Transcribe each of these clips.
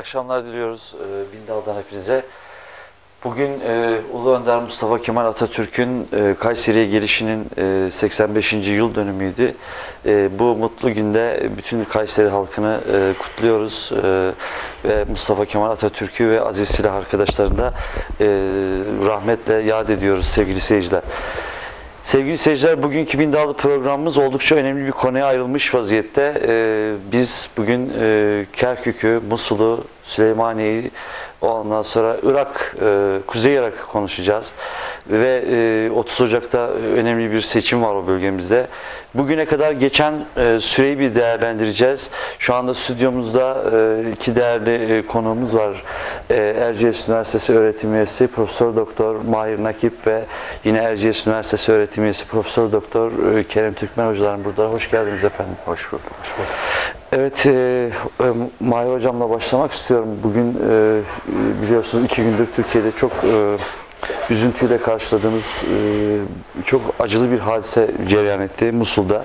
akşamlar diliyoruz Bindal'dan hepinize. Bugün Ulu Önder Mustafa Kemal Atatürk'ün Kayseri'ye gelişinin 85. yıl dönümüydü. Bu mutlu günde bütün Kayseri halkını kutluyoruz ve Mustafa Kemal Atatürk'ü ve aziz silah arkadaşlarını da rahmetle yad ediyoruz sevgili seyirciler. Sevgili seyirciler, bugünkü Bindallı programımız oldukça önemli bir konuya ayrılmış vaziyette. Biz bugün Kerkük'ü, Musul'u, Süleymaniye'yi, ondan sonra Irak, Kuzey Irak'ı konuşacağız. Ve 30 Ocak'ta önemli bir seçim var o bölgemizde. Bugüne kadar geçen süreyi bir değerlendireceğiz. Şu anda stüdyomuzda iki değerli konuğumuz var. Erciyes Üniversitesi öğretim üyesi Profesör Doktor Mahir Nakip ve yine Erciyes Üniversitesi öğretim üyesi Profesör Doktor Kerem Türkmen hocalarım burada. Hoş geldiniz efendim. Hoş bulduk. Hoş bulduk. Evet, Mahir hocamla başlamak istiyorum. Bugün biliyorsunuz 2 gündür Türkiye'de çok üzüntüyle karşıladığımız çok acılı bir hadise cereyan etti Musul'da.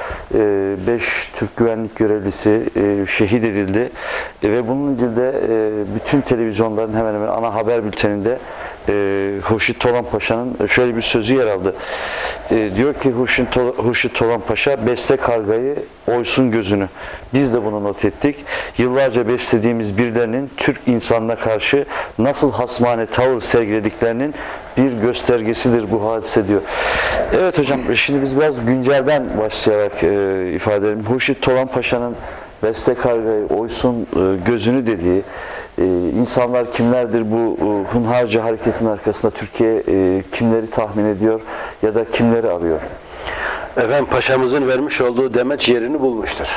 5 Türk güvenlik görevlisi şehit edildi ve bununla ilgili de bütün televizyonların hemen hemen ana haber bülteninde Hurşit Tolan Paşa'nın şöyle bir sözü yer aldı. Diyor ki Hurşit Tolan Paşa, besle kargayı, oysun gözünü. Biz de bunu not ettik. Yıllarca beslediğimiz birilerinin Türk insanına karşı nasıl hasmane tavır sergilediklerinin bir göstergesidir bu hadise diyor. Evet hocam, şimdi biz biraz güncelden başlayarak ifade edelim. Hurşit Tolan Paşa'nın besle kargayı, oysun gözünü dediği insanlar kimlerdir bu hunharca hareketin arkasında? Türkiye kimleri tahmin ediyor ya da kimleri arıyor? Efendim, paşamızın vermiş olduğu demeç yerini bulmuştur.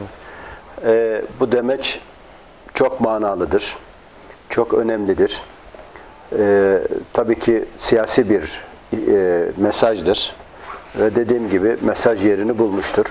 Evet. Bu demeç çok manalıdır, çok önemlidir. Tabii ki siyasi bir mesajdır ve dediğim gibi mesaj yerini bulmuştur.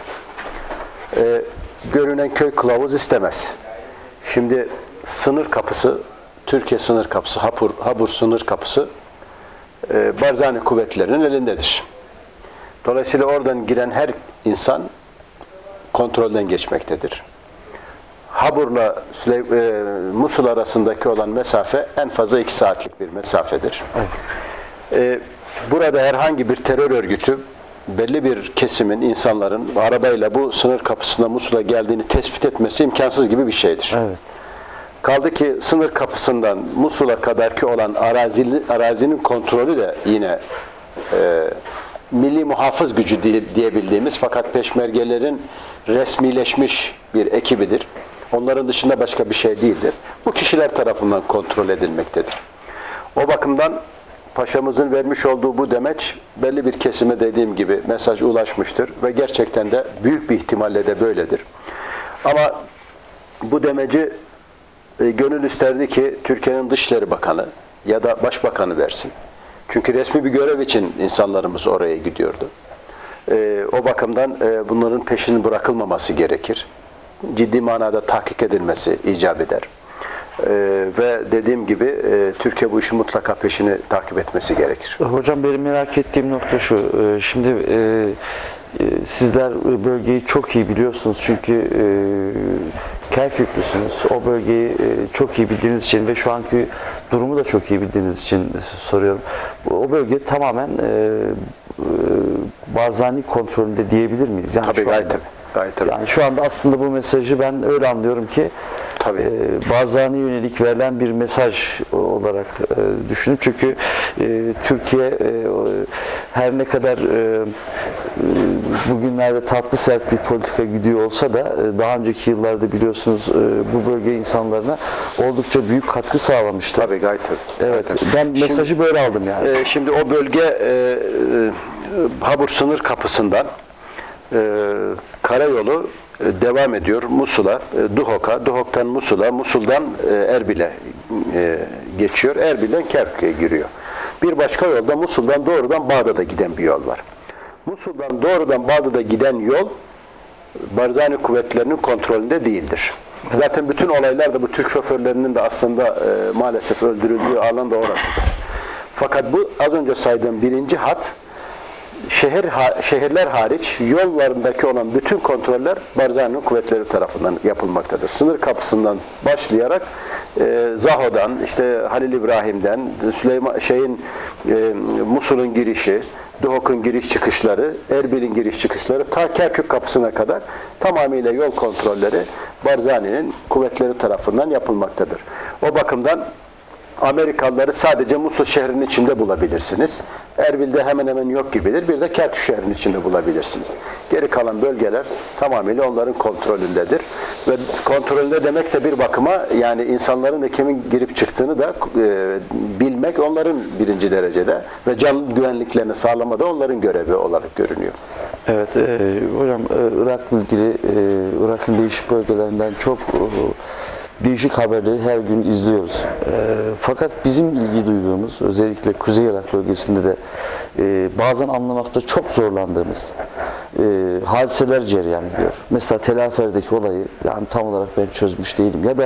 Görünen köy kılavuz istemez. Şimdi sınır kapısı, Türkiye sınır kapısı, Habur sınır kapısı Barzani kuvvetlerinin elindedir. Dolayısıyla oradan giren her insan kontrolden geçmektedir. Habur'la Musul arasındaki olan mesafe en fazla 2 saatlik bir mesafedir. Evet. Burada herhangi bir terör örgütü belli bir kesimin, insanların arabayla bu sınır kapısında Musul'a geldiğini tespit etmesi imkansız gibi bir şeydir. Evet. Kaldı ki sınır kapısından Musul'a kadarki olan arazinin kontrolü de yine milli muhafız gücü diyebildiğimiz, fakat peşmergelerin resmileşmiş bir ekibidir. Onların dışında başka bir şey değildir. Bu kişiler tarafından kontrol edilmektedir. O bakımdan paşamızın vermiş olduğu bu demeç belli bir kesime, dediğim gibi, mesaj ulaşmıştır ve gerçekten de büyük bir ihtimalle de böyledir. Ama bu demeci gönül isterdi ki Türkiye'nin Dışişleri Bakanı ya da Başbakanı versin. Çünkü resmi bir görev için insanlarımız oraya gidiyordu. O bakımdan bunların peşinin bırakılmaması gerekir. Ciddi manada tahkik edilmesi icap eder. Ve dediğim gibi Türkiye bu işi mutlaka peşini takip etmesi gerekir. Hocam, benim merak ettiğim nokta şu. Şimdi sizler bölgeyi çok iyi biliyorsunuz çünkü Kerküklüsünüz. O bölgeyi çok iyi bildiğiniz için ve şu anki durumu da çok iyi bildiğiniz için soruyorum. O bölge tamamen Barzani kontrolünde diyebilir miyiz? Yani tabii, gayet tabii. Yani şu anda aslında bu mesajı ben öyle anlıyorum ki Barzani yönelik verilen bir mesaj olarak düşünüp, çünkü Türkiye her ne kadar bugünlerde tatlı sert bir politika gidiyor olsa da daha önceki yıllarda biliyorsunuz bu bölge insanlarına oldukça büyük katkı sağlamıştı. Tabii, gayet tabii. Evet, ben mesajı böyle aldım yani. Şimdi o bölge Habur sınır kapısından karayolu devam ediyor Musul'a, Duhok'a, Duhok'tan Musul'a, Musul'dan Erbil'e geçiyor. Erbil'den Kerkük'e giriyor. Bir başka yolda Musul'dan doğrudan Bağdat'a giden bir yol var. Musul'dan doğrudan Bağdat'a giden yol Barzani kuvvetlerinin kontrolünde değildir. Zaten bütün olaylar da bu Türk şoförlerinin de aslında maalesef öldürüldüğü alan da orasıdır. Fakat bu az önce saydığım birinci hat şehirler hariç yollarındaki olan bütün kontroller Barzani'nin kuvvetleri tarafından yapılmaktadır. Sınır kapısından başlayarak Zaho'dan, işte Halil İbrahim'den, Musul'un girişi, Duhok'un giriş çıkışları, Erbil'in giriş çıkışları ta Kerkük kapısına kadar tamamıyla yol kontrolleri Barzani'nin kuvvetleri tarafından yapılmaktadır. O bakımdan Amerikalıları sadece Musul şehrinin içinde bulabilirsiniz. Erbil'de hemen hemen yok gibidir. Bir de Kerkük şehrinin içinde bulabilirsiniz. Geri kalan bölgeler tamamıyla onların kontrolündedir. Ve kontrolünde demek de bir bakıma yani insanların da kimin girip çıktığını da bilmek onların birinci derecede ve can güvenliklerini sağlamada onların görevi olarak görünüyor. Evet, hocam Irak'la ilgili Irak'ın değişik bölgelerinden çok değişik haberleri her gün izliyoruz. Fakat bizim ilgi duyduğumuz, özellikle Kuzey Irak bölgesinde de bazen anlamakta çok zorlandığımız hadiseler cereyan ediyor. Mesela Tel Afer'deki olayı yani tam olarak ben çözmüş değilim. Ya da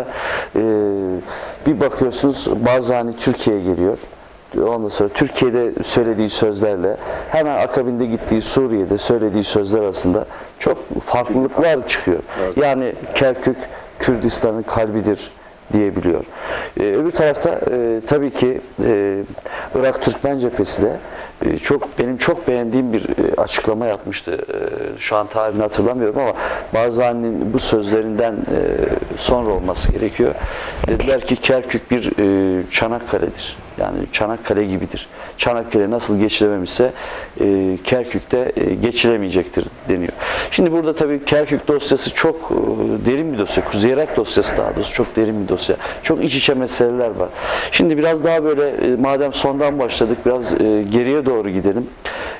bir bakıyorsunuz Barzani Türkiye'ye geliyor. Ondan sonra Türkiye'de söylediği sözlerle hemen akabinde gittiği Suriye'de söylediği sözler arasında çok farklılıklar çıkıyor. Evet. Yani Kerkük Kürdistan'ın kalbidir diyebiliyor. Öbür tarafta tabii ki Irak Türkmen cephesi de benim çok beğendiğim bir açıklama yapmıştı. Şu an tarihini hatırlamıyorum ama Barzani'nin bu sözlerinden sonra olması gerekiyor. Dediler ki Kerkük bir Çanakkale'dir. Yani Çanakkale gibidir. Çanakkale nasıl geçilememişse Kerkük'te geçilemeyecektir deniyor. Şimdi burada tabii Kerkük dosyası çok derin bir dosya. Kuzey Irak dosyası daha doğrusu çok derin bir dosya. Çok iç içe meseleler var. Şimdi biraz daha böyle madem sondan başladık biraz geriye doğru gidelim.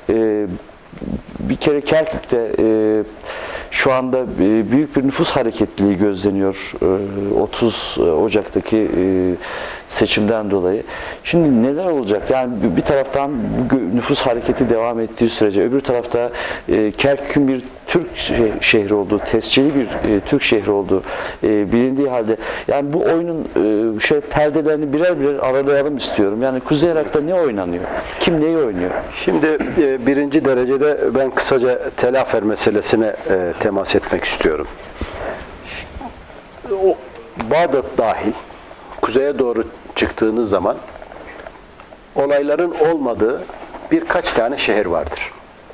Bir kere Kerkük'te şu anda büyük bir nüfus hareketliliği gözleniyor 30 Ocak'taki seçimden dolayı. Şimdi neler olacak? Yani bir taraftan bu nüfus hareketi devam ettiği sürece öbür tarafta Kerkük'ün bir Türk şehri olduğu, tescilli bir Türk şehri olduğu bilindiği halde yani bu oyunun perdelerini birer birer aralayalım istiyorum. Yani Kuzey Irak'ta ne oynanıyor? Kim neyi oynuyor? Şimdi birinci derecede ben kısaca Tel Afer meselesine temas etmek istiyorum. O Bağdat dahil kuzeye doğru çıktığınız zaman olayların olmadığı birkaç tane şehir vardır.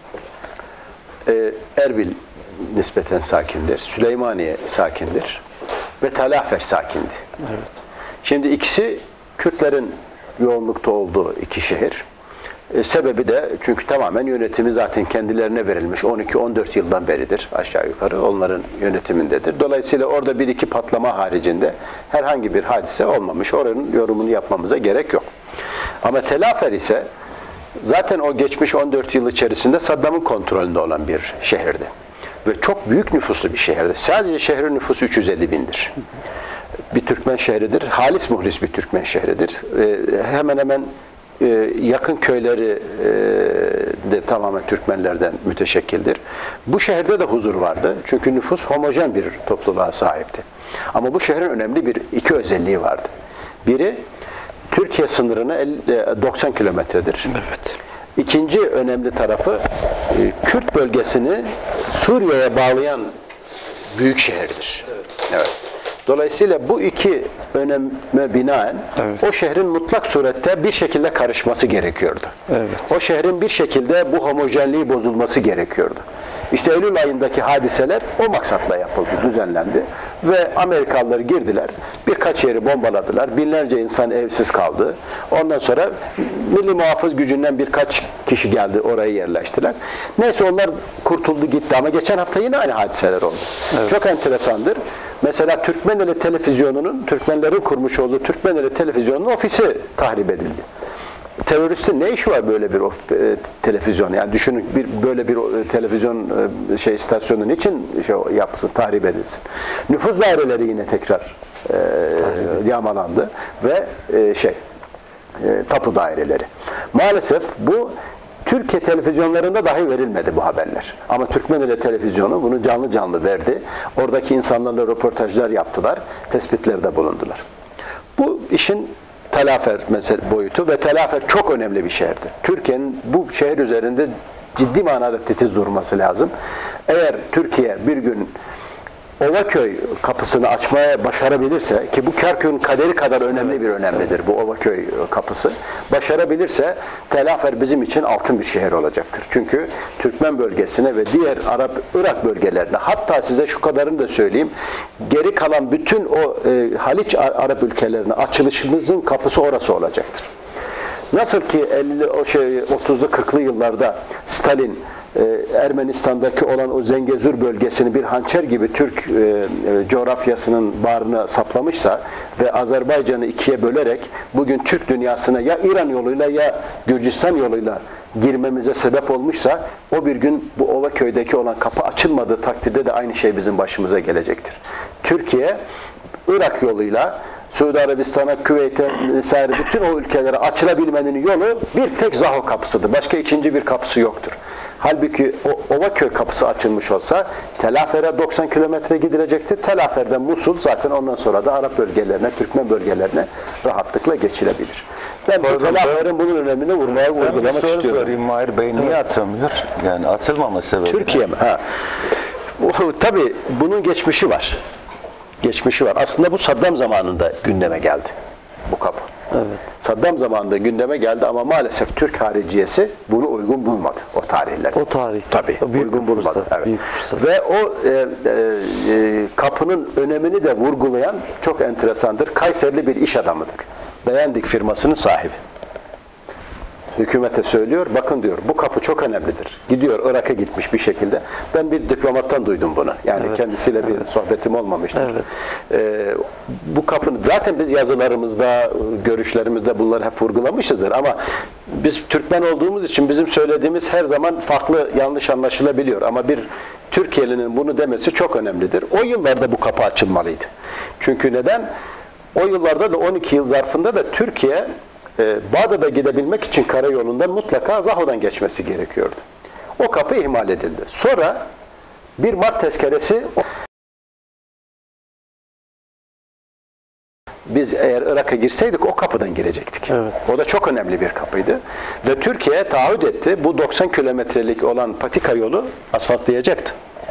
Erbil nispeten sakindir, Süleymaniye sakindir ve Tel Afer sakindi. Evet. Şimdi ikisi Kürtlerin yoğunlukta olduğu iki şehir. Sebebi de çünkü tamamen yönetimi zaten kendilerine verilmiş. 12-14 yıldan beridir aşağı yukarı onların yönetimindedir. Dolayısıyla orada bir iki patlama haricinde herhangi bir hadise olmamış. Oranın yorumunu yapmamıza gerek yok. Ama Tel Afer ise zaten o geçmiş 14 yıl içerisinde Saddam'ın kontrolünde olan bir şehirdi. Ve çok büyük nüfuslu bir şehirdi. Sadece şehrin nüfusu 350 bindir. Bir Türkmen şehridir. Halis muhlis bir Türkmen şehridir. Hemen hemen yakın köyleri de tamamen Türkmenlerden müteşekkildir. Bu şehirde de huzur vardı. Çünkü nüfus homojen bir topluluğa sahipti. Ama bu şehrin önemli iki özelliği vardı. Biri Türkiye sınırına 90 kilometredir. Evet. İkinci önemli tarafı Kürt bölgesini Suriye'ye bağlayan büyük şehirdir. Evet. Evet. Dolayısıyla bu iki öneme binaen evet. O şehrin mutlak surette bir şekilde karışması gerekiyordu. Evet. O şehrin bir şekilde bu homojenliği bozulması gerekiyordu. İşte Eylül ayındaki hadiseler o maksatla yapıldı, düzenlendi ve Amerikalılar girdiler, birkaç yeri bombaladılar, binlerce insan evsiz kaldı. Ondan sonra milli muhafız gücünden birkaç kişi geldi, oraya yerleştiler. Neyse onlar kurtuldu gitti ama geçen hafta yine aynı hadiseler oldu. Evet. Çok enteresandır. Mesela Türkmeneli Televizyonu'nun, Türkmenlerin kurmuş olduğu Türkmeneli Televizyonu'nun ofisi tahrip edildi. Teröristin ne işi var böyle bir televizyon? Yani düşünün böyle bir televizyon istasyonun için yapsın, tahrip edilsin. Nüfuz daireleri yine tekrar yağmalandı ve tapu daireleri. Maalesef bu Türkiye televizyonlarında dahi verilmedi bu haberler. Ama Türkmeneli Televizyonu bunu canlı canlı verdi. Oradaki insanlarla röportajlar yaptılar, tespitlerde bulundular. Bu işin Tel Afer boyutu ve Tel Afer çok önemli bir şehirdi. Türkiye'nin bu şehir üzerinde ciddi manada titiz durması lazım. Eğer Türkiye bir gün Ovaköy kapısını açmaya başarabilirse, ki bu Kerkük'ün kaderi kadar önemlidir bu Ovaköy kapısı, başarabilirse Tel Afer bizim için altın bir şehir olacaktır. Çünkü Türkmen bölgesine ve diğer Irak bölgelerine, hatta size şu kadarını da söyleyeyim, geri kalan bütün o Haliç Arap ülkelerine açılışımızın kapısı orası olacaktır. Nasıl ki 30'lu 40'lı yıllarda Stalin Ermenistan'daki olan o Zengezur bölgesini bir hançer gibi Türk coğrafyasının bağrına saplamışsa ve Azerbaycan'ı ikiye bölerek bugün Türk dünyasına ya İran yoluyla ya Gürcistan yoluyla girmemize sebep olmuşsa, o bir gün bu Ovaköy'deki olan kapı açılmadığı takdirde de aynı şey bizim başımıza gelecektir. Türkiye Irak yoluyla Suudi Arabistan'a, Küveyt'e vesaire bütün o ülkelere açılabilmenin yolu bir tek Zaho kapısıdır. Başka ikinci bir kapısı yoktur. Halbuki o Ovaköy kapısı açılmış olsa Tel Afer'e 90 kilometre gidilecektir. Tel Afer'den Musul, zaten ondan sonra da Arap bölgelerine, Türkmen bölgelerine rahatlıkla geçilebilir. Ben bu Tel Afer'in bunun önemini vurgulamak bir soru istiyorum. sorayım Mahir Bey. Niye atılmıyor? Yani atılmama sebebi. Türkiye mi? Ha. Tabii bunun geçmişi var. Geçmişi var. Aslında bu Saddam zamanında gündeme geldi bu kapı. Evet. Saddam zamanında gündeme geldi ama maalesef Türk hariciyesi bunu uygun bulmadı o tarihlerde. O tarih. Tabii. Uygun bulmadı. Evet. Büyük fırsat. Ve o kapının önemini de vurgulayan çok enteresandır. Kayserili bir iş adamıdır. Beğendik firmasının sahibi. Hükümete söylüyor, bakın diyor, bu kapı çok önemlidir. Gidiyor, Irak'a gitmiş bir şekilde. Ben bir diplomattan duydum bunu. Yani kendisiyle bir sohbetim olmamıştır. Evet. Bu kapının, zaten biz yazılarımızda, görüşlerimizde bunları hep vurgulamışızdır ama biz Türkmen olduğumuz için bizim söylediğimiz her zaman farklı, yanlış anlaşılabiliyor. Ama bir Türkiye'linin bunu demesi çok önemlidir. O yıllarda bu kapı açılmalıydı. Çünkü neden? O yıllarda da 12 yıl zarfında da Türkiye Bağdat'a gidebilmek için karayolundan mutlaka Zaho'dan geçmesi gerekiyordu. O kapı ihmal edildi. Sonra 1 Mart tezkeresi, biz eğer Irak'a girseydik o kapıdan girecektik. Evet. O da çok önemli bir kapıydı. Ve Türkiye taahhüt etti. Bu 90 kilometrelik olan patika yolu asfaltlayacaktı.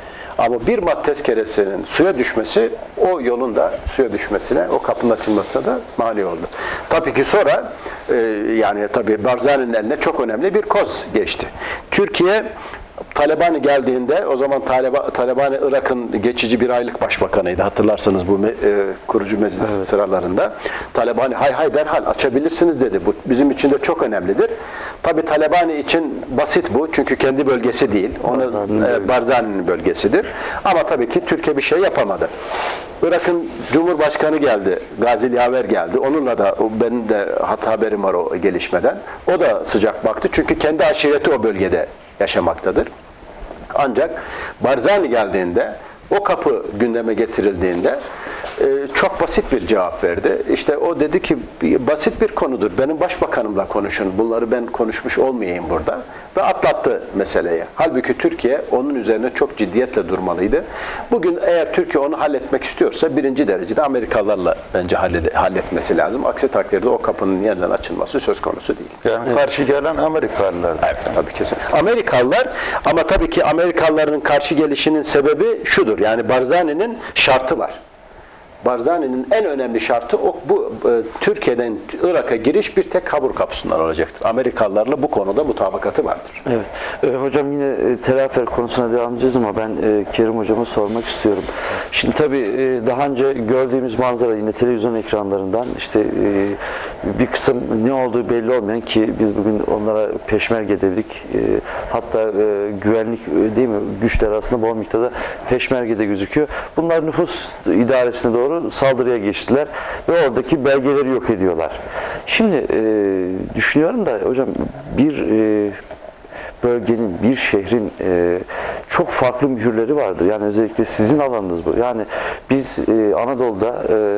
Ama 1 Mart tezkeresinin suya düşmesi, o yolun da suya düşmesine, o kapının açılmasına da mani oldu. Tabii ki sonra yani tabii Barzani'nin eline çok önemli bir koz geçti. Türkiye Taliban geldiğinde, o zaman Taliban Irak'ın geçici bir aylık başbakanıydı. Hatırlarsanız bu kurucu meclis sıralarında. Taliban hay derhal açabilirsiniz dedi. Bu bizim için de çok önemlidir. Tabi Taliban için basit bu. Çünkü kendi bölgesi değil. Barzani'nin bölgesidir. Ama tabii ki Türkiye bir şey yapamadı. Irak'ın Cumhurbaşkanı geldi. Gazi Yaver geldi. Onunla da benim de haberim var o gelişmeden. O da sıcak baktı. Çünkü kendi aşireti o bölgede yaşamaktadır. Ancak Barzani geldiğinde, o kapı gündeme getirildiğinde çok basit bir cevap verdi. İşte o dedi ki basit bir konudur. Benim başbakanımla konuşun. Bunları ben konuşmuş olmayayım burada. Ve atlattı meseleyi. Halbuki Türkiye onun üzerine çok ciddiyetle durmalıydı. Bugün eğer Türkiye onu halletmek istiyorsa birinci derecede Amerikalılarla bence halletmesi lazım. Aksi takdirde o kapının yeniden açılması söz konusu değil. Yani karşı gelen Amerikalılar. Evet, tabii kesin. Amerikalılar, ama tabii ki Amerikalıların karşı gelişinin sebebi şudur. Yani Barzani'nin şartı var. Barzani'nin en önemli şartı Türkiye'den Irak'a giriş bir tek Habur kapısından olacaktır. Amerikalılarla bu konuda mutabakatı vardır. Evet. Hocam yine Tel Afer konusuna devam edeceğiz ama ben Kerim hocama sormak istiyorum. Şimdi tabii daha önce gördüğümüz manzara yine televizyon ekranlarından işte bir kısım ne olduğu belli olmayan, ki biz bugün onlara peşmerge dedik. Hatta güvenlik değil mi güçler arasında bol miktarda peşmerge de gözüküyor. Bunlar nüfus idaresine doğru saldırıya geçtiler ve oradaki belgeleri yok ediyorlar. Şimdi düşünüyorum da hocam bir bölgenin, bir şehrin çok farklı mühürleri vardır. Yani özellikle sizin alanınız bu. Yani biz Anadolu'da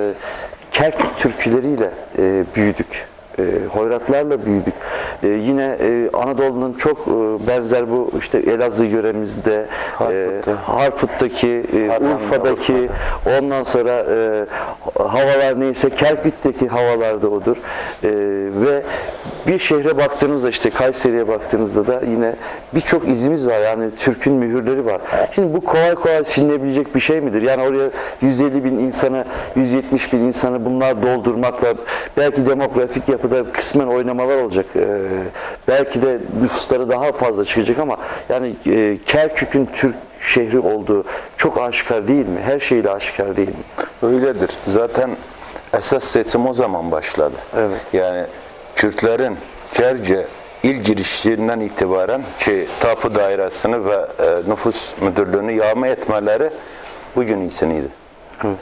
Kerkük türküleriyle büyüdük. Hoyratlarla büyüdük. Yine Anadolu'nun çok benzer bu işte Elazığ yöremizde, Harput'taki, Urfa'daki, ondan sonra havalar neyse Kerkük'teki havalar da odur. Ve bir şehre baktığınızda işte Kayseri'ye baktığınızda da yine birçok izimiz var. Yani Türk'ün mühürleri var. Şimdi bu kolay kolay silinebilecek bir şey midir? Yani oraya 150 bin insanı, 170 bin insanı bunlar doldurmakla belki demografik yapıda kısmen oynamalar olacak. Belki de nüfusları daha fazla çıkacak ama yani Kerkük'ün Türk şehri olduğu çok aşikar değil mi? Her şeyle aşikar değil mi? Öyledir. Zaten esas seçim o zaman başladı. Evet. Yani Kürtlerin Cerce il girişlerinden itibaren tapu dairesini ve nüfus müdürlüğünü yağma etmeleri bugün isiniydi. Evet.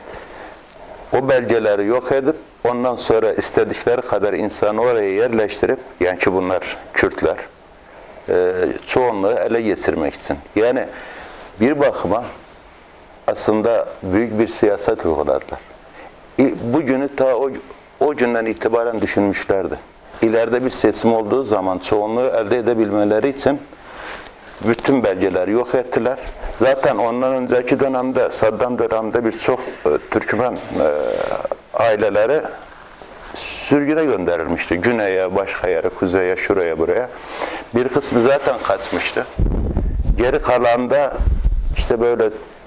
O belgeleri yok edip ondan sonra istedikleri kadar insanı oraya yerleştirip, yani ki bunlar Kürtler, çoğunluğu ele geçirmek için. Yani bir bakıma aslında büyük bir siyaset uyguladılar. Bugünü ta o günden itibaren düşünmüşlerdi. İleride bir seçim olduğu zaman çoğunluğu elde edebilmeleri için bütün belgeleri yok ettiler. Zaten ondan önceki dönemde, Saddam döneminde birçok Türkmen aileleri sürgüne gönderilmişti. Güney'e, başka yere, kuzeye, şuraya, buraya. Bir kısmı zaten kaçmıştı. Geri kalan da işte böyle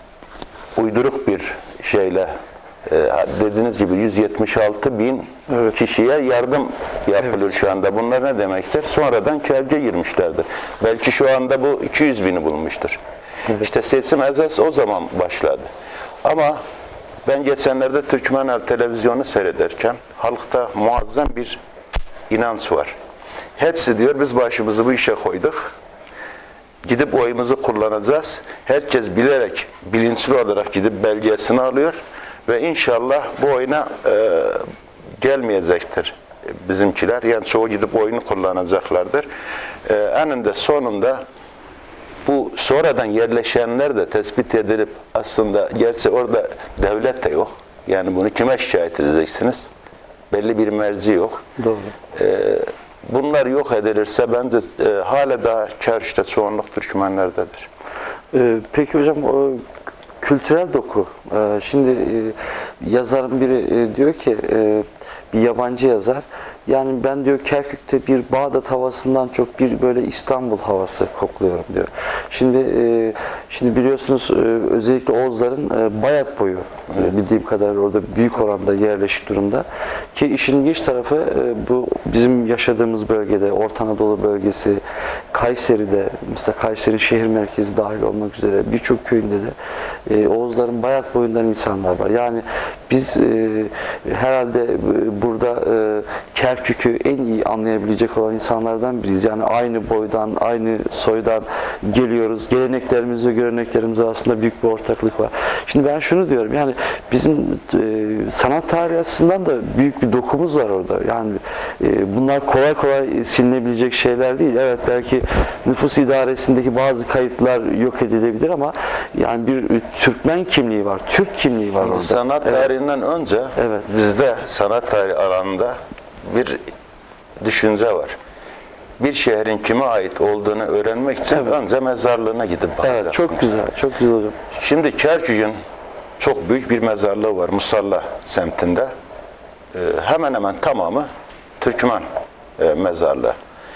uyduruk bir şeyle dediğiniz gibi 176 bin kişiye yardım yapılır şu anda. Bunlar ne demektir? Sonradan kelce girmişlerdir. Belki şu anda bu 200 bini bulmuştur. İşte seçim esas o zaman başladı. Ama ben geçenlerde Türkmenel televizyonu seyrederken halkta muazzam bir inanç var. Hepsi diyor biz başımızı bu işe koyduk. Gidip oyumuzu kullanacağız. Herkes bilerek, bilinçli olarak gidip belgesini alıyor ve inşallah bu oyuna gelmeyecektir bizimkiler. Yani çoğu gidip oyunu kullanacaklardır. Eninde sonunda bu sonradan yerleşenler de tespit edilip aslında gerçi orada devlet de yok. Yani bunu kime şikayet edeceksiniz? Belli bir merci yok. Doğru. Bunlar yok edilirse bence hala daha Kerkük'te çoğunluk Türkmenlerdedir. Peki hocam o kültürel doku. Şimdi yazarın biri diyor ki bir yabancı yazar. Yani ben diyor Kerkük'te bir Bağdat havasından çok bir böyle İstanbul havası kokluyorum diyor. Şimdi biliyorsunuz özellikle Oğuzların Bayat boyu bildiğim kadarıyla orada büyük oranda yerleşik durumda. Ki işin ilginç tarafı bu bizim yaşadığımız bölgede Orta Anadolu bölgesi, Kayseri'de mesela Kayseri şehir merkezi dahil olmak üzere birçok köyünde de Oğuzların Bayat boyundan insanlar var. Yani biz herhalde burada Kerkük'ü en iyi anlayabilecek olan insanlardan biriyiz. Yani aynı boydan, aynı soydan geliyoruz. Geleneklerimiz ve göreneklerimiz arasında büyük bir ortaklık var. Şimdi ben şunu diyorum, yani bizim sanat tarihi açısından da büyük bir dokumuz var orada. Yani bunlar kolay kolay silinebilecek şeyler değil. Evet, belki nüfus idaresindeki bazı kayıtlar yok edilebilir ama yani bir Türkmen kimliği var, Türk kimliği var orada. Sanat tarihinden önce bizde sanat tarihi alanında bir düşünce var. Bir şehrin kime ait olduğunu öğrenmek için önce mezarlığına gidip bakacaksınız. Evet, çok güzel, çok güzel hocam. Şimdi Kerkük'ün çok büyük bir mezarlığı var Musalla semtinde. Hemen hemen tamamı Türkmen mezarlığı.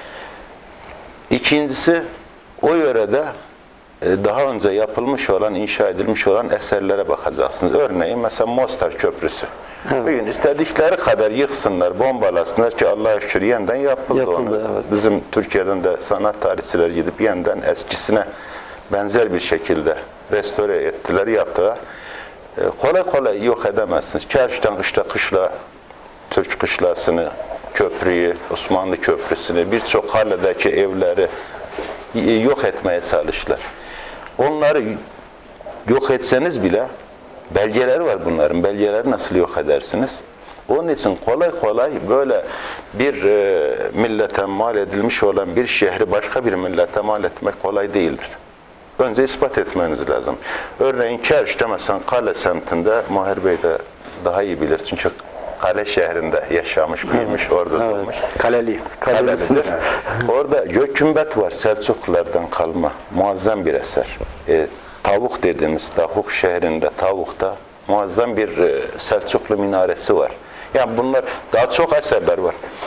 İkincisi, o yörede daha önce yapılmış olan, inşa edilmiş olan eserlere bakacaksınız. Örneğin mesela Mostar Köprüsü. Evet. Bugün istedikleri kadar yıksınlar, bombalasınlar ki Allah'a şükür yeniden yapıldı onu. Evet. Bizim Türkiye'den de sanat tarihçileri gidip yeniden eskisine benzer bir şekilde restore ettiler, yaptılar. Kolay kolay yok edemezsiniz. Kerkük'ten kışla, Türk kışlasını, köprüyü, Osmanlı Köprüsü'nü, birçok haledeki evleri yok etmeye çalıştılar. Onları yok etseniz bile belgeleri var bunların. Belgeleri nasıl yok edersiniz? Onun için kolay kolay böyle bir millete mal edilmiş olan bir şehri başka bir millete mal etmek kolay değildir. Önce ispat etmeniz lazım. Örneğin Kerkük'te mesela Kale semtinde, Mahir Bey de daha iyi bilir çünkü Kale şehrinde yaşamış, büyümüş, orada doğmuş. Kalelidir. Orada Gökümbet var, Selçuklulardan kalma, muazzam bir eser. Tavuk dediğimiz Dahuk şehrinde, Tavuk'ta muazzam bir Selçuklu minaresi var. Yani bunlar, daha çok eserler var.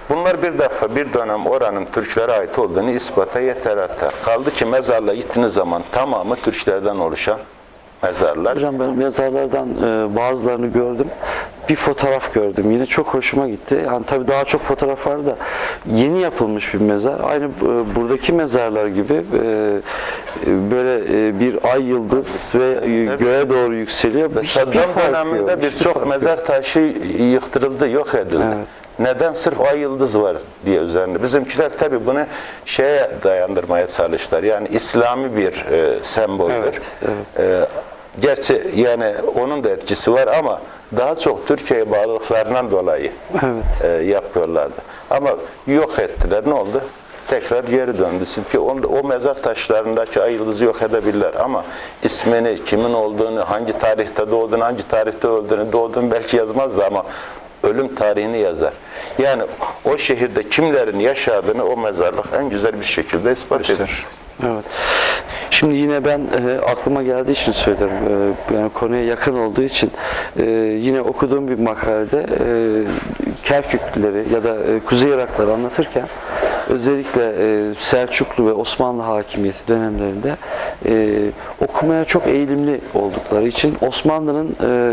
Bunlar bir defa bir dönem oranın Türklere ait olduğunu ispata yeter artar. Kaldı ki mezarlığa gittiğiniz zaman tamamı Türklerden oluşan mezarlar. Hocam ben mezarlardan bazılarını gördüm. Bir fotoğraf gördüm. Yine çok hoşuma gitti. Yani tabii daha çok fotoğraf var da yeni yapılmış bir mezar. Aynı buradaki mezarlar gibi böyle bir ay yıldız ve göğe doğru yükseliyor. Ve Saddam döneminde birçok mezar taşı yıktırıldı, yok edildi. Evet. Neden? Sırf ay yıldız var diye üzerinde. Bizimkiler tabii bunu şeye dayandırmaya çalıştılar. Yani İslami bir semboldür. Evet, evet. Gerçi yani onun da etkisi var ama daha çok Türkiye'ye bağlılıklarından dolayı yapıyorlardı. Ama yok ettiler. Ne oldu? Tekrar geri döndü. Çünkü o mezar taşlarındaki ay yıldızı yok edebilirler. Ama ismini, kimin olduğunu, hangi tarihte doğduğunu, hangi tarihte doğduğunu belki yazmazdı ama ölüm tarihini yazar. Yani o şehirde kimlerin yaşadığını o mezarlık en güzel bir şekilde ispat eder. Evet. Şimdi yine ben aklıma geldiği için söylerim. Yani konuya yakın olduğu için yine okuduğum bir makalede Kerküklüleri ya da Kuzey Irakları anlatırken özellikle Selçuklu ve Osmanlı hakimiyeti dönemlerinde okumaya çok eğilimli oldukları için Osmanlı'nın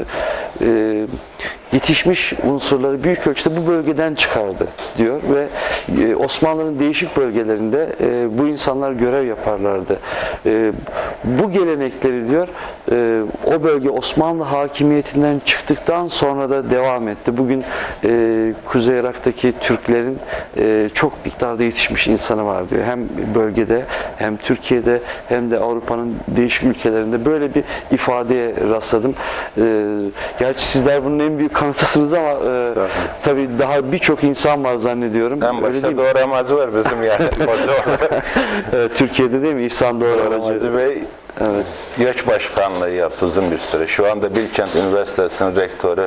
yetişmiş unsurları büyük ölçüde bu bölgeden çıkardı diyor ve Osmanlı'nın değişik bölgelerinde bu insanlar görev yaparlardı. Bu gelenekleri diyor o bölge Osmanlı hakimiyetinden çıktıktan sonra da devam etti. Bugün Kuzey Irak'taki Türklerin çok miktarda yetişmiş insanı var diyor. Hem bölgede hem Türkiye'de hem de Avrupa'nın değişik ülkelerinde böyle bir ifadeye rastladım. Gerçi sizler bunun en büyük kanıtısınız ama tabii daha birçok insan var zannediyorum. En başta Doğru Ramazı var bizim yani. Türkiye'de değil mi? İhsan Doğru Ramazı Bey göç başkanlığı yaptı uzun bir süre. Şu anda Bilkent Üniversitesi'nin rektörü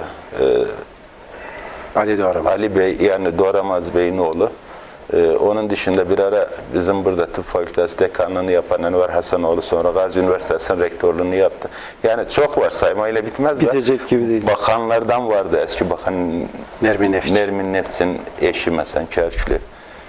Ali Bey, yani Doğru Ramazı Bey'in oğlu. Onun dışında bir ara bizim burada tıp fakültesi dekanlığını yapan Enver Hasanoğlu, sonra Gazi Üniversitesi'nin rektörlüğünü yaptı. Yani çok var, saymayla bitmez de. Bitecek gibi değil. Bakanlardan vardı, eski bakan Nermin Nefs'in eşi mesela Kerkülü.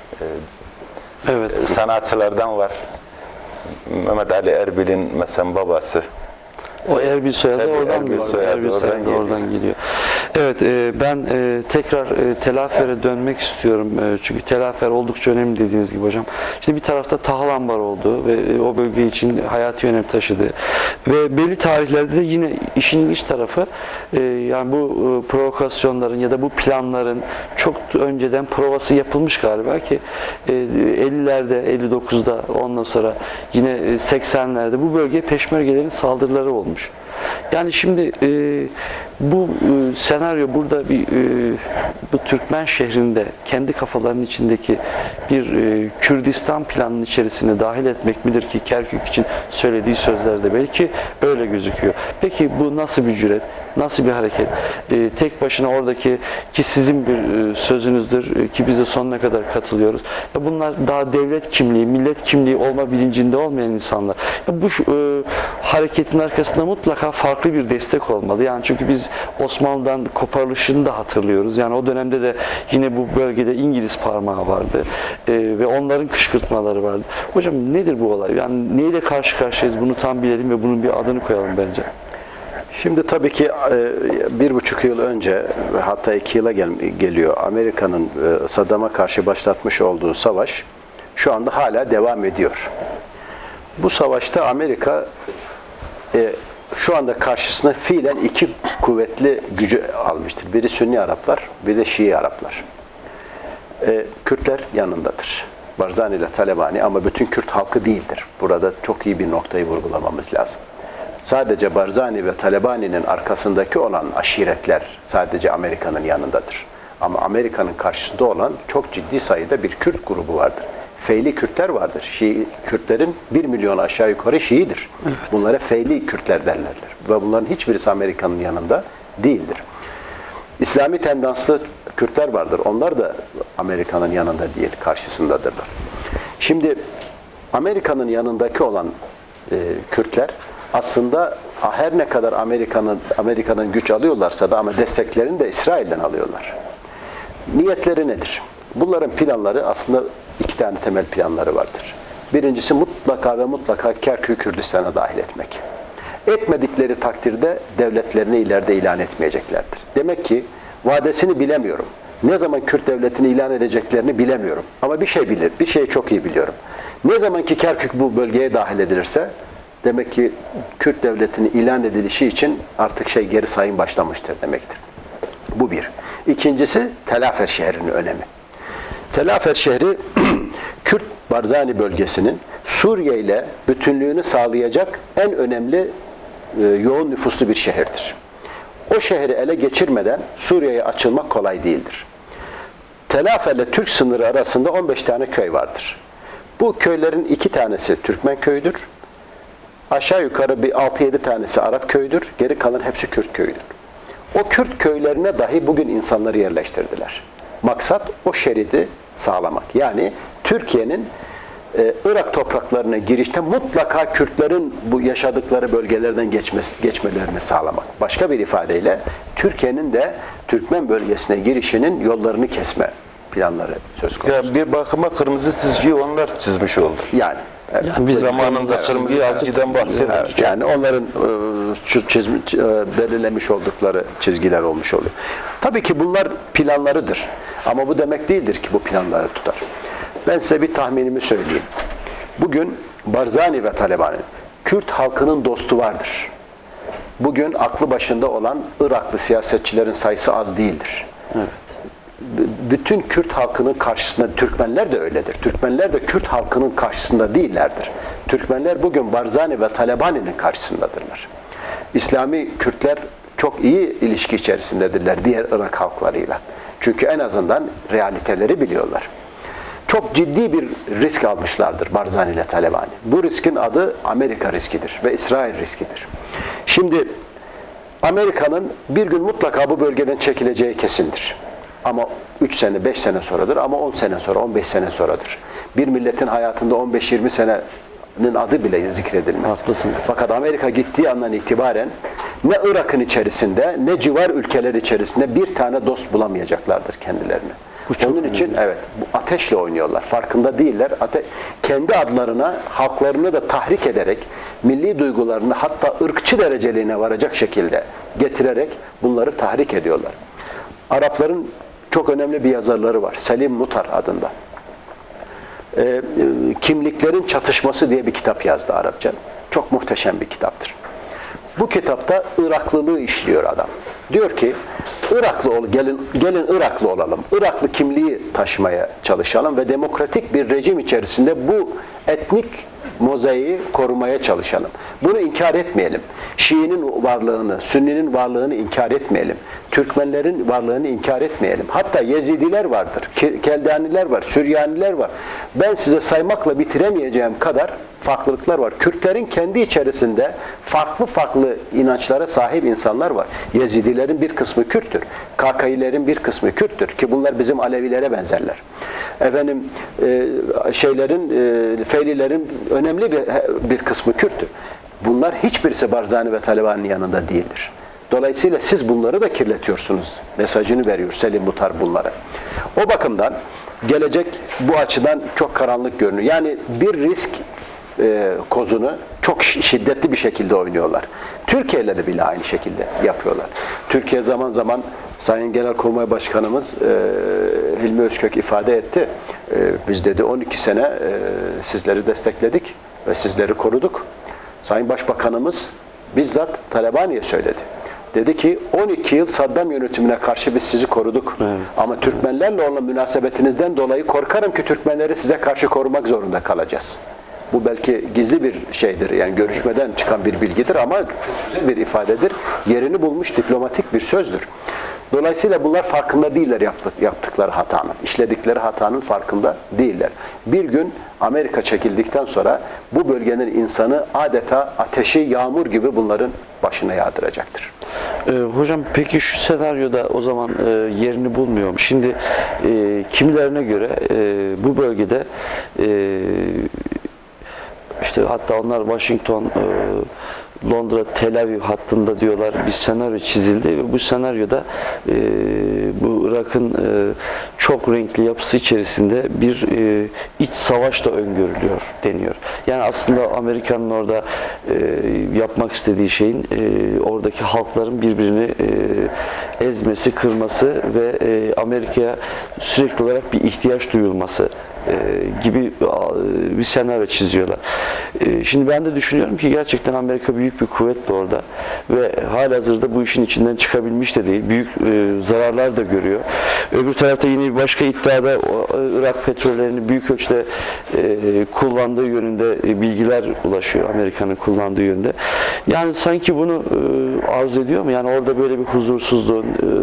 Evet. Sanatçılardan var. Mehmet Ali Erbil'in mesela babası. O Erbil soyadı oradan geliyor. Oradan geliyor. Evet, ben tekrar Telafer'e dönmek istiyorum. Çünkü Telafer oldukça önemli dediğiniz gibi hocam. İşte bir tarafta tahıl ambarı oldu ve o bölge için hayati önem taşıdı. Ve belli tarihlerde de yine işin ilginç tarafı yani bu provokasyonların ya da bu planların çok önceden provası yapılmış galiba ki 50'lerde, 59'da ondan sonra yine 80'lerde bu bölgeye peşmergelerin saldırıları olmuş. Yani şimdi bu senaryo burada bu Türkmen şehrinde kendi kafalarının içindeki bir Kürdistan planının içerisine dahil etmek midir ki Kerkük için söylediği sözlerde belki öyle gözüküyor. Peki bu nasıl bir cüret? Nasıl bir hareket? Tek başına oradaki ki sizin bir sözünüzdür ki biz de sonuna kadar katılıyoruz. Ya bunlar daha devlet kimliği, millet kimliği olma bilincinde olmayan insanlar. Ya bu hareketin arkasında mutlaka farklı bir destek olmalı. Yani çünkü biz Osmanlı'dan koparılışını da hatırlıyoruz. Yani o dönemde de yine bu bölgede İngiliz parmağı vardı. Ve onların kışkırtmaları vardı. Hocam nedir bu olay? Yani neyle karşı karşıyayız? Bunu tam bilelim ve bunun bir adını koyalım bence. Şimdi tabii ki 1,5 yıl önce hatta 2 yıla geliyor Amerika'nın Saddam'a karşı başlatmış olduğu savaş şu anda hala devam ediyor. Bu savaşta Amerika şu anda karşısına fiilen 2 kuvvetli gücü almıştır. Biri Sünni Araplar, biri de Şii Araplar. Kürtler yanındadır. Barzani ile Talabani ama bütün Kürt halkı değildir. Burada çok iyi bir noktayı vurgulamamız lazım. Sadece Barzani ve Talabani'nin arkasındaki olan aşiretler sadece Amerika'nın yanındadır. Ama Amerika'nın karşısında olan çok ciddi sayıda bir Kürt grubu vardır. Feyli Kürtler vardır. Kürtlerin 1 milyon aşağı yukarı Şiidir. Evet. Bunlara Feyli Kürtler derlerler. Ve bunların hiçbirisi Amerika'nın yanında değildir. İslami tendanslı Kürtler vardır. Onlar da Amerika'nın yanında değil, karşısındadırlar. Şimdi Amerika'nın yanındaki olan Kürtler aslında her ne kadar Amerika'nın güç alıyorlarsa da ama desteklerini de İsrail'den alıyorlar. Niyetleri nedir? Bunların planları aslında iki tane temel planları vardır. Birincisi mutlaka ve mutlaka Kerkük'ü Kürdistan'a dahil etmek. Etmedikleri takdirde devletlerini ileride ilan etmeyeceklerdir. Demek ki vadesini bilemiyorum. Ne zaman Kürt devletini ilan edeceklerini bilemiyorum. Ama bir şeyi çok iyi biliyorum. Ne zaman ki Kerkük bu bölgeye dahil edilirse, demek ki Kürt devletinin ilan edilişi için artık geri sayım başlamıştır demektir. Bu bir. İkincisi Tel Afer şehrinin önemi. Tel Afer şehri Kürt Barzani bölgesinin Suriye ile bütünlüğünü sağlayacak en önemli yoğun nüfuslu bir şehirdir. O şehri ele geçirmeden Suriye'ye açılmak kolay değildir. Tel Afer ile Türk sınırı arasında 15 tane köy vardır. Bu köylerin 2 tanesi Türkmen köyüdür. Aşağı yukarı bir 6-7 tanesi Arap köyüdür. Geri kalan hepsi Kürt köyüdür. O Kürt köylerine dahi bugün insanları yerleştirdiler. Maksat o şeridi sağlamak. Yani Türkiye'nin Irak topraklarına girişte mutlaka Kürtlerin bu yaşadıkları bölgelerden geçmelerini sağlamak. Başka bir ifadeyle Türkiye'nin de Türkmen bölgesine girişinin yollarını kesme planları söz konusu. Yani bir bakıma kırmızı çizgiyi onlar çizmiş oldu. Yani biz zamanında kırmızı çizgiden bahsediyoruz. Evet, yani onların belirlemiş oldukları çizgiler olmuş oluyor. Tabii ki bunlar planlarıdır. Ama bu demek değildir ki bu planları tutar. Ben size bir tahminimi söyleyeyim. Bugün Barzani ve Taleban'ın Kürt halkının dostu vardır. Bugün aklı başında olan Iraklı siyasetçilerin sayısı az değildir. Evet. Bütün Kürt halkının karşısında, Türkmenler de öyledir. Türkmenler de Kürt halkının karşısında değillerdir. Türkmenler bugün Barzani ve Talabani'nin karşısındadırlar. İslami Kürtler çok iyi ilişki içerisindedirler diğer Irak halklarıyla. Çünkü en azından realiteleri biliyorlar. Çok ciddi bir risk almışlardır Barzani ile Talabani. Bu riskin adı Amerika riskidir ve İsrail riskidir. Şimdi Amerika'nın bir gün mutlaka bu bölgeden çekileceği kesindir. Ama 3 sene, 5 sene sonradır ama 10 sene sonra, 15 sene sonradır. Bir milletin hayatında 15-20 senenin adı bile zikredilmez. Haklısın. Fakat Amerika gittiği andan itibaren ne Irak'ın içerisinde ne civar ülkeler içerisinde bir tane dost bulamayacaklardır kendilerine. Onun için evet, bu ateşle oynuyorlar. Farkında değiller. Kendi adlarına, halklarını da tahrik ederek, milli duygularını hatta ırkçı dereceliğine varacak şekilde getirerek bunları tahrik ediyorlar. Arapların çok önemli bir yazarları var. Selim Mutar adında. Kimliklerin Çatışması diye bir kitap yazdı Arapça. Çok muhteşem bir kitaptır. Bu kitapta Iraklılığı işliyor adam. Diyor ki gelin Iraklı olalım. Iraklı kimliği taşımaya çalışalım ve demokratik bir rejim içerisinde bu etnik mozaiği korumaya çalışalım. Bunu inkar etmeyelim. Şii'nin varlığını, Sünni'nin varlığını inkar etmeyelim. Türkmenlerin varlığını inkar etmeyelim. Hatta Yezidiler vardır, Keldaniler var, Süryaniler var. Ben size saymakla bitiremeyeceğim kadar farklılıklar var. Kürtlerin kendi içerisinde farklı inançlara sahip insanlar var. Yezidilerin bir kısmı Kürttür. Kakailerin bir kısmı Kürttür ki bunlar bizim Alevilere benzerler. Feylilerin önemli bir kısmı Kürttür. Bunlar hiçbirisi Barzani ve Talabani'nin yanında değildir. Dolayısıyla siz bunları da kirletiyorsunuz. Mesajını veriyor Selim Mutar bunlara. O bakımdan gelecek bu açıdan çok karanlık görünüyor. Yani bir risk kozunu çok şiddetli bir şekilde oynuyorlar. Türkiye'yle de bile aynı şekilde yapıyorlar. Türkiye zaman zaman Sayın Genelkurmay Başkanımız Hilmi Özkök ifade etti. Biz dedi 12 sene sizleri destekledik ve sizleri koruduk. Sayın Başbakanımız bizzat Talabani'ye söyledi. Dedi ki 12 yıl Saddam yönetimine karşı biz sizi koruduk. Evet. Ama Türkmenlerle olan münasebetinizden dolayı korkarım ki Türkmenleri size karşı korumak zorunda kalacağız. Bu belki gizli bir şeydir. Yani görüşmeden çıkan bir bilgidir ama çok güzel bir ifadedir. Yerini bulmuş diplomatik bir sözdür. Dolayısıyla bunlar farkında değiller yaptıkları hatanın. İşledikleri hatanın farkında değiller. Bir gün Amerika çekildikten sonra bu bölgenin insanı adeta ateşi yağmur gibi bunların başına yağdıracaktır. Hocam peki şu senaryoda o zaman yerini bulmuyor mu? Şimdi kimilerine göre bu bölgede işte hatta onlar Washington Londra Tel Aviv hattında diyorlar bir senaryo çizildi ve bu senaryoda bu Irak'ın çok renkli yapısı içerisinde bir iç savaş da öngörülüyor deniyor. Yani aslında Amerika'nın orada yapmak istediği şeyin oradaki halkların birbirini ezmesi, kırması ve Amerika'ya sürekli olarak bir ihtiyaç duyulması gibi bir senaryo çiziyorlar. Şimdi ben de düşünüyorum ki gerçekten Amerika büyük bir kuvvetle orada ve halihazırda bu işin içinden çıkabilmiş de değil. Büyük zararlar da görüyor. Öbür tarafta yine bir başka iddiada Irak petrollerini büyük ölçüde kullandığı yönünde bilgiler ulaşıyor. Amerika'nın kullandığı yönde. Yani sanki bunu arzu ediyor mu? Yani orada böyle bir huzursuzluğun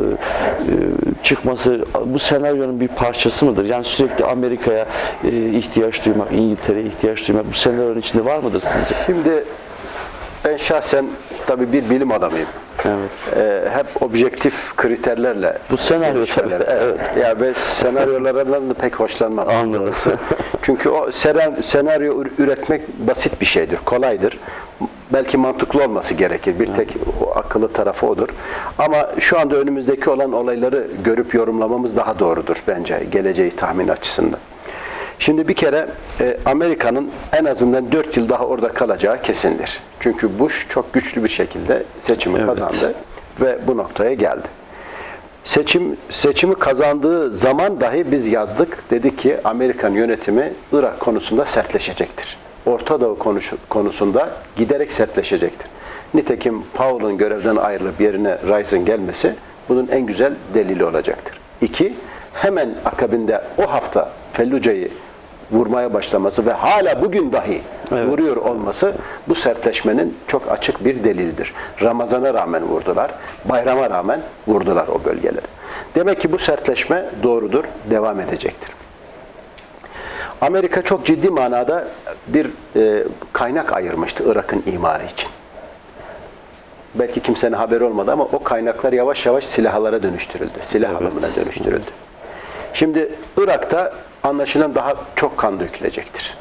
çıkması bu senaryonun bir parçası mıdır? Yani sürekli Amerika'ya ihtiyaç duymak, İngiltere'ye ihtiyaç duymak bu senaryonun içinde var mıdır sizce? Şimdi ben şahsen tabii bir bilim adamıyım. Evet. Hep objektif kriterlerle Bu senaryo tabii. Evet. Ya ve senaryolardan da pek hoşlanmam. Anladım. Çünkü o senaryo üretmek basit bir şeydir, kolaydır. Belki mantıklı olması gerekir. Bir tek o akıllı tarafı odur. Ama şu anda önümüzdeki olan olayları görüp yorumlamamız daha doğrudur bence geleceği tahmin açısından. Şimdi bir kere Amerika'nın en azından 4 yıl daha orada kalacağı kesindir. Çünkü Bush çok güçlü bir şekilde seçimi kazandı ve bu noktaya geldi. Seçimi kazandığı zaman dahi biz yazdık. Dedik ki Amerikan yönetimi Irak konusunda sertleşecektir. Orta Doğu konusunda giderek sertleşecektir. Nitekim Powell'ın görevden ayrılıp yerine Rice'ın gelmesi bunun en güzel delili olacaktır. 2. Hemen akabinde o hafta Felluce'yi vurmaya başlaması ve hala bugün dahi vuruyor olması bu sertleşmenin çok açık bir delildir. Ramazan'a rağmen vurdular, bayrama rağmen vurdular o bölgeleri. Demek ki bu sertleşme doğrudur, devam edecektir. Amerika çok ciddi manada bir kaynak ayırmıştı Irak'ın imarı için. Belki kimsenin haberi olmadı ama o kaynaklar yavaş yavaş silahlara dönüştürüldü. Silah alımına dönüştürüldü. Şimdi Irak'ta anlaşılan daha çok kan dökülecektir.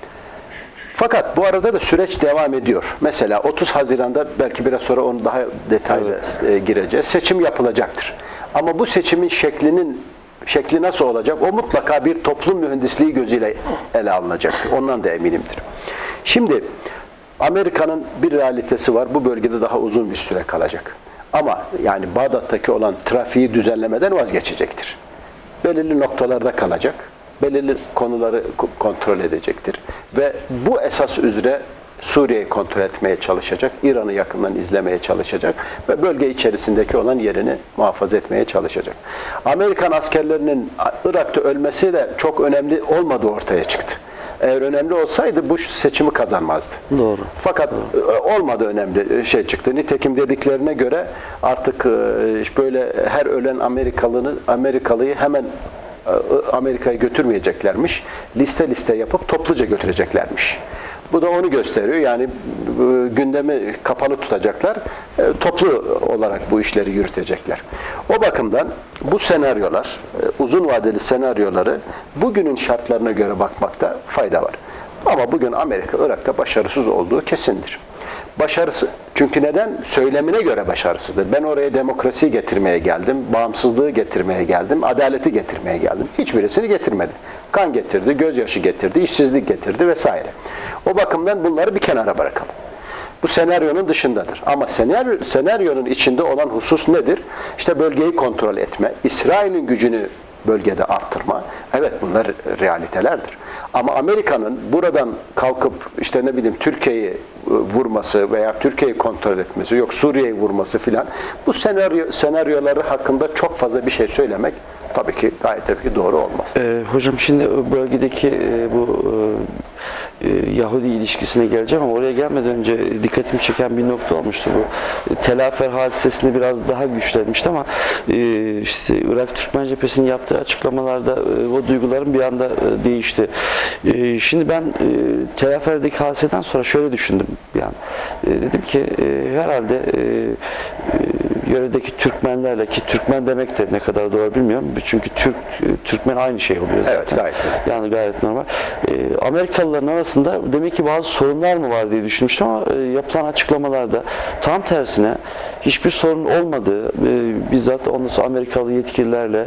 Fakat bu arada da süreç devam ediyor. Mesela 30 Haziran'da belki biraz sonra onu daha detaylı gireceğiz. Seçim yapılacaktır. Ama bu seçimin şekli nasıl olacak? O mutlaka bir toplum mühendisliği gözüyle ele alınacaktır. Ondan da eminimdir. Şimdi Amerika'nın bir realitesi var. Bu bölgede daha uzun bir süre kalacak. Ama yani Bağdat'taki olan trafiği düzenlemeden vazgeçecektir. Belirli noktalarda kalacak. Belirli konuları kontrol edecektir. Ve bu esas üzere Suriye'yi kontrol etmeye çalışacak, İran'ı yakından izlemeye çalışacak ve bölge içerisindeki olan yerini muhafaza etmeye çalışacak. Amerikan askerlerinin Irak'ta ölmesi de çok önemli olmadığı ortaya çıktı. Eğer önemli olsaydı Bush seçimi kazanmazdı. Doğru. Fakat olmadı, önemli şey çıktı. Nitekim dediklerine göre artık böyle her ölen Amerikalıyı hemen Amerika'ya götürmeyeceklermiş. Liste yapıp topluca götüreceklermiş. Bu da onu gösteriyor. Yani gündemi kapalı tutacaklar. Toplu olarak bu işleri yürütecekler. O bakımdan bu senaryolar, uzun vadeli senaryoları bugünün şartlarına göre bakmakta fayda var. Ama bugün Amerika Irak'ta başarısız olduğu kesindir. Başarısı, çünkü neden? Söylemine göre başarısızdır. Ben oraya demokrasi getirmeye geldim, bağımsızlığı getirmeye geldim, adaleti getirmeye geldim. Hiçbirisini getirmedi. Kan getirdi, gözyaşı getirdi, işsizlik getirdi vesaire. O bakımdan bunları bir kenara bırakalım. Bu senaryonun dışındadır. Ama senaryonun içinde olan husus nedir? İşte bölgeyi kontrol etme, İsrail'in gücünü bölgede arttırma. Evet, bunlar realitelerdir. Ama Amerika'nın buradan kalkıp işte ne bileyim Türkiye'yi vurması veya Türkiye'yi kontrol etmesi, yok Suriye'yi vurması filan, bu senaryoları hakkında çok fazla bir şey söylemek tabii ki gayet tabii ki doğru olmaz. Hocam şimdi bölgedeki bu Yahudi ilişkisine geleceğim ama oraya gelmeden önce dikkatimi çeken bir nokta olmuştu bu. Tel Afer hadisesinde biraz daha güçlenmişti ama işte Irak Türkmen Cephesi'nin yaptığı açıklamalarda o duygularım bir anda değişti. Şimdi ben Tel Afer'deki hadiseden sonra şöyle düşündüm bir an. Dedim ki herhalde yöredeki Türkmenlerle, ki Türkmen demek de ne kadar doğru bilmiyorum. Çünkü Türkmen aynı şey oluyor zaten. Evet, gayet. Yani gayet normal. Amerikalıların arasında demek ki bazı sorunlar mı var diye düşünmüştüm ama yapılan açıklamalarda tam tersine hiçbir sorun olmadığı, bizzat ondan sonra Amerikalı yetkililerle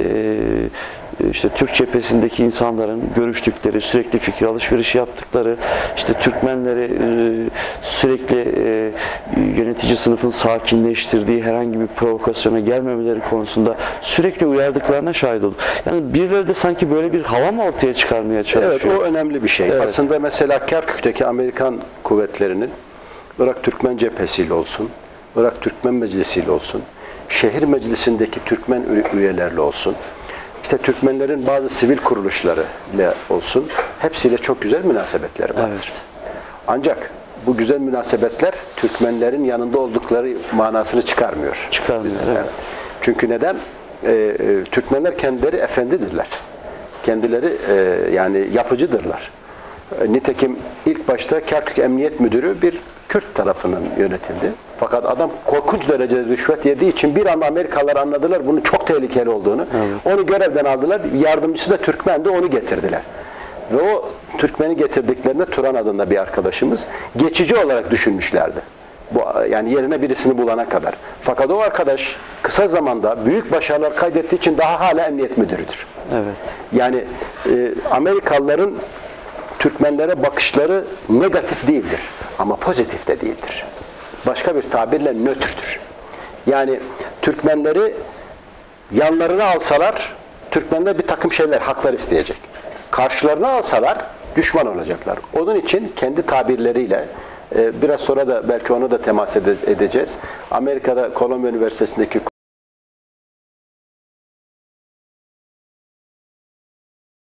işte Türk cephesindeki insanların görüştükleri, sürekli fikir alışverişi yaptıkları, işte Türkmenleri sürekli yönetici sınıfın sakinleştirdiği, herhangi bir provokasyona gelmemeleri konusunda sürekli uyardıklarına şahit olduk. Yani birileri de sanki böyle bir hava mı ortaya çıkarmaya çalışıyor? Evet, o önemli bir şey. Evet. Aslında mesela Kerkük'teki Amerikan kuvvetlerinin Irak Türkmen cephesiyle olsun, Irak Türkmen Meclisi'yle olsun, şehir meclisindeki Türkmen üyelerle olsun, işte Türkmenlerin bazı sivil kuruluşları ile olsun, hepsiyle çok güzel münasebetleri vardır. Evet. Ancak bu güzel münasebetler Türkmenlerin yanında oldukları manasını çıkarmıyor. Çıkarmıyor, evet. Çünkü neden? Türkmenler kendileri efendidirler. Kendileri yani yapıcıdırlar. Nitekim ilk başta Kerkük Emniyet Müdürü bir Kürt tarafından yönetildi. Fakat adam korkunç derecede rüşvet yediği için bir anda Amerikalılar anladılar bunun çok tehlikeli olduğunu. Evet. Onu görevden aldılar. Yardımcısı da Türkmendi, onu getirdiler. Ve o Türkmeni getirdiklerinde Turan adında bir arkadaşımız geçici olarak düşünmüşlerdi. Yani yerine birisini bulana kadar. Fakat o arkadaş kısa zamanda büyük başarılar kaydettiği için daha hala emniyet müdürüdür. Evet. Yani Amerikalıların Türkmenlere bakışları negatif değildir. Ama pozitif de değildir. Başka bir tabirle nötrdür. Yani Türkmenleri yanlarına alsalar Türkmenler bir takım şeyler, haklar isteyecek. Karşılarına alsalar düşman olacaklar. Onun için kendi tabirleriyle biraz sonra da belki ona da temas edeceğiz. Amerika'da Kolombiya Üniversitesi'ndeki